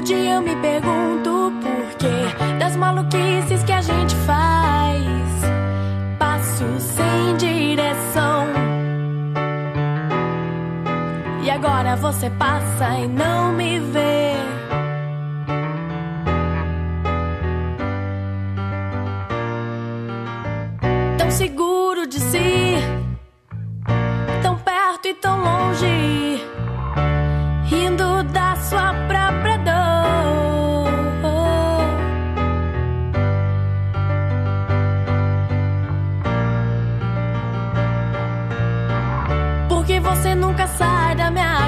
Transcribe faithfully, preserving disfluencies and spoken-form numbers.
dia eu me pergunto por quê das maluquices que a gente faz. Passo sem direção e agora você passa e não me vê. Tão seguro de si, tão perto e tão longe, rindo da sua própria dor. Porque você nunca sai da minha